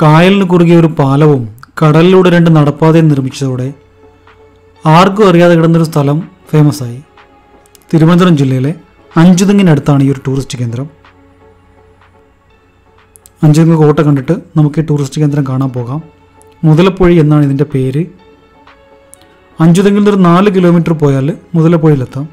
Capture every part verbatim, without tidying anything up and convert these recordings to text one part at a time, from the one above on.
കായലിന് കുറുകെ ഒരു പാലവും കടലിലൂടെ രണ്ട് നടപ്പാതയും നിർമ്മിച്ചതോടെ ആർക്കും അറിയാതെ കിടന്നൊരു സ്ഥലം ഫേമസ് ആയി. തിരുവനന്തപുരം ജില്ലയിലെ അഞ്ചുതെങ്ങിനടുത്താണ് ഈ ഒരു ടൂറിസ്റ്റ് കേന്ദ്രം. അഞ്ചുതെങ്ങ് കോട്ട കണ്ടിട്ട് നമുക്ക് ഈ ടൂറിസ്റ്റ് കേന്ദ്രം കാണാൻ പോകാം. മുതലപ്പൊഴി എന്നാണ് ഇതിൻ്റെ പേര്. അഞ്ചുതെങ്ങിൽ നിന്നൊരു നാല് കിലോമീറ്റർ പോയാൽ മുതലപ്പൊഴിയിലെത്താം.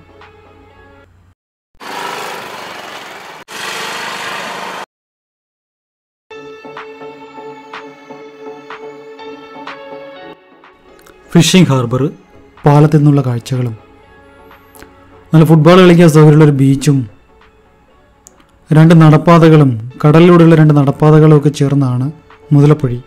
ഫിഷിംഗ് ഹാർബർ, പാലത്തിൽ നിന്നുള്ള കാഴ്ചകളും നല്ല ഫുട്ബോൾ കളിക്കാൻ സൗകര്യമുള്ളൊരു ബീച്ചും രണ്ട് നടപ്പാതകളും കടലിലൂടെയുള്ള രണ്ട് നടപ്പാതകളും ഒക്കെ ചേർന്നാണ് മുതലപ്പൊഴി.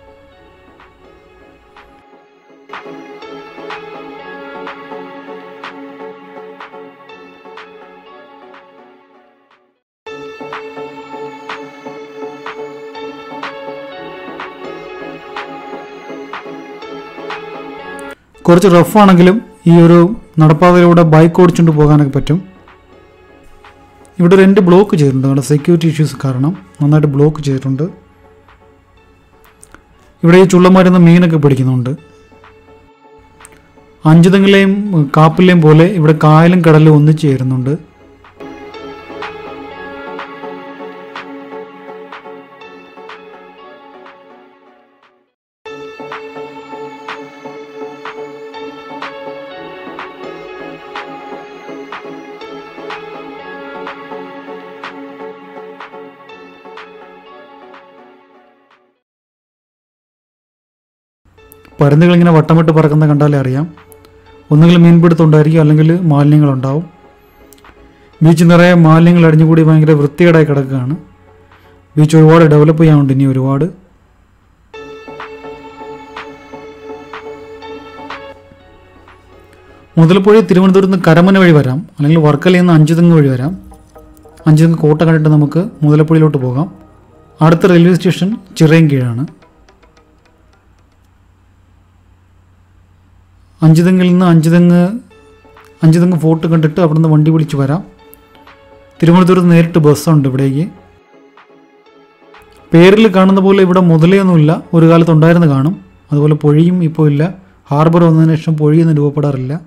കുറച്ച് റഫാണെങ്കിലും ഈ ഒരു നടപ്പാതയിലൂടെ ബൈക്ക് ഓടിച്ചുകൊണ്ട് പോകാനൊക്കെ പറ്റും. ഇവിടെ ഒരു എൻഡ് ബ്ലോക്ക് ചെയ്തിട്ടുണ്ട്, അവിടെ സെക്യൂരിറ്റി ഇഷ്യൂസ് കാരണം നന്നായിട്ട് ബ്ലോക്ക് ചെയ്തിട്ടുണ്ട്. ഇവിടെ ഈ ചുള്ളന്മാരുന്ന മീനൊക്കെ പിടിക്കുന്നുണ്ട്. അഞ്ചുതെങ്ങിലെയും കാപ്പിലെയും പോലെ ഇവിടെ കായലും കടലും ഒന്നിച്ച് ചേരുന്നുണ്ട്. പരുന്നുകളിങ്ങനെ വട്ടമിട്ട് പറക്കുന്ന കണ്ടാലേ അറിയാം. ഒന്നുകിൽ മീൻപിടുത്തം ഉണ്ടായിരിക്കും, അല്ലെങ്കിൽ മാലിന്യങ്ങളുണ്ടാവും. ബീച്ച് നിറയെ മാലിന്യങ്ങൾ അടിഞ്ഞുകൂടി ഭയങ്കര വൃത്തികേടായി കിടക്കുകയാണ്. ബീച്ച് ഒരുപാട് ഡെവലപ്പ് ചെയ്യാനുണ്ട് ഇനി ഒരുപാട്. മുതലപ്പൊഴി തിരുവനന്തപുരത്ത് നിന്ന് കരമന വഴി വരാം, അല്ലെങ്കിൽ വർക്കലയിൽ നിന്ന് അഞ്ചുതെങ്ങ് വഴി വരാം. അഞ്ചുതെങ്ങ് കോട്ട കണ്ടിട്ട് നമുക്ക് മുതലപ്പൊഴിയിലോട്ട് പോകാം. അടുത്ത റെയിൽവേ സ്റ്റേഷൻ ചിറയൻകീഴാണ്. അഞ്ചുതെങ്ങിൽ നിന്ന് അഞ്ചുതെങ്ങ് അഞ്ചുതെങ്ങ് ഫോർട്ട് കണ്ടിട്ട് അവിടെ നിന്ന് വണ്ടി വിളിച്ച് വരാം. തിരുവനന്തപുരത്ത് നേരിട്ട് ബസ്സുണ്ട് ഇവിടേക്ക്. പേരിൽ കാണുന്ന പോലെ ഇവിടെ മുതലയൊന്നുമില്ല, ഒരു കാലത്ത് ഉണ്ടായിരുന്നു കാണും. അതുപോലെ പൊഴിയും ഇപ്പോൾ ഇല്ല. ഹാർബർ വന്നതിന് ശേഷം പൊഴിയൊന്നും രൂപപ്പെടാറില്ല.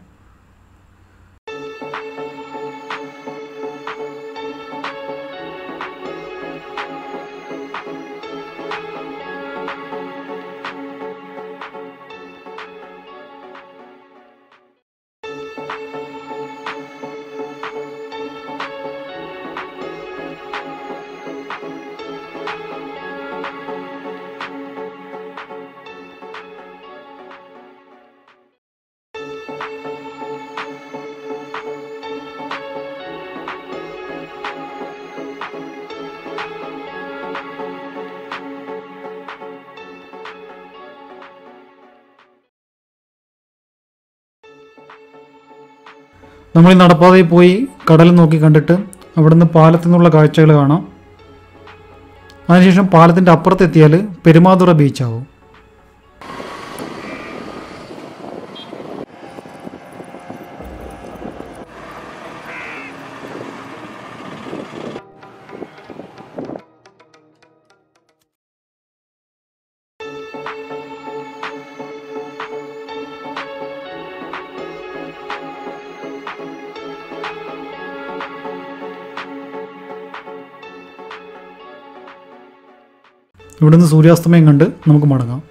നമ്മൾ ഈ നടപ്പാതയിൽ പോയി കടൽ നോക്കി കണ്ടിട്ട് അവിടുന്ന് പാലത്തിൽ നിന്നുള്ള കാഴ്ചകൾ കാണാം. അതിനുശേഷം പാലത്തിൻ്റെ അപ്പുറത്തെത്തിയാൽ പെരുമാതുറ ബീച്ചാവും. ഇവിടുന്ന് സൂര്യാസ്തമയം കണ്ട് നമുക്ക് മടങ്ങാം.